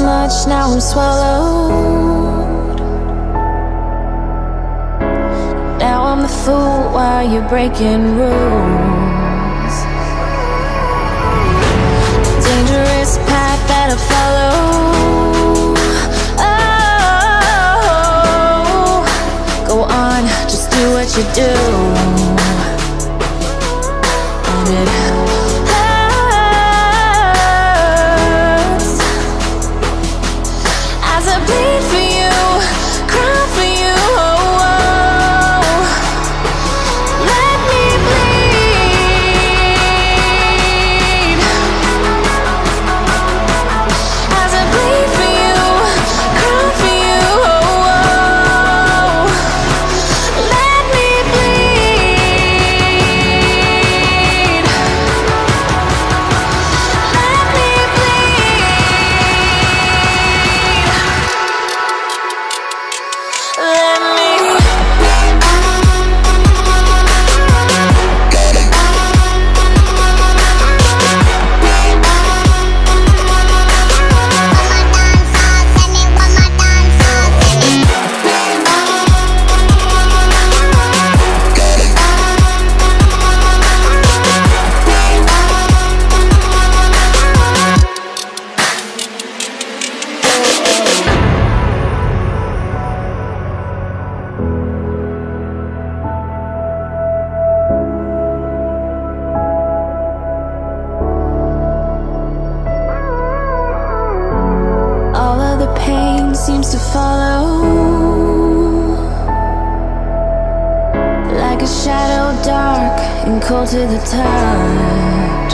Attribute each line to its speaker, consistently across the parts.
Speaker 1: much, now I'm swallowed. Now I'm the fool while you're breaking rules. Dangerous path that I follow. Oh, go on, just do what you do. And it hurts as I bleed for you, cry for you. Oh, oh. Let me bleed as I bleed for you, cry for you. Oh, oh. Let me bleed. Let me bleed. Let me. All of the pain seems to follow, like a shadow dark and cold to the touch.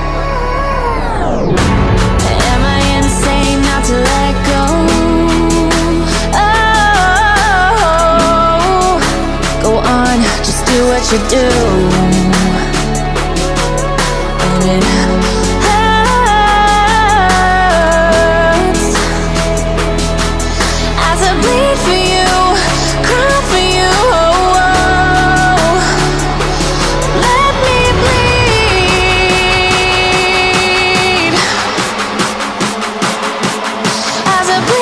Speaker 1: Am I insane not to let go? Oh, go on, just do what you do. And it hurts as I bleed for you, cry for you. Oh, oh. Let me bleed as I bleed.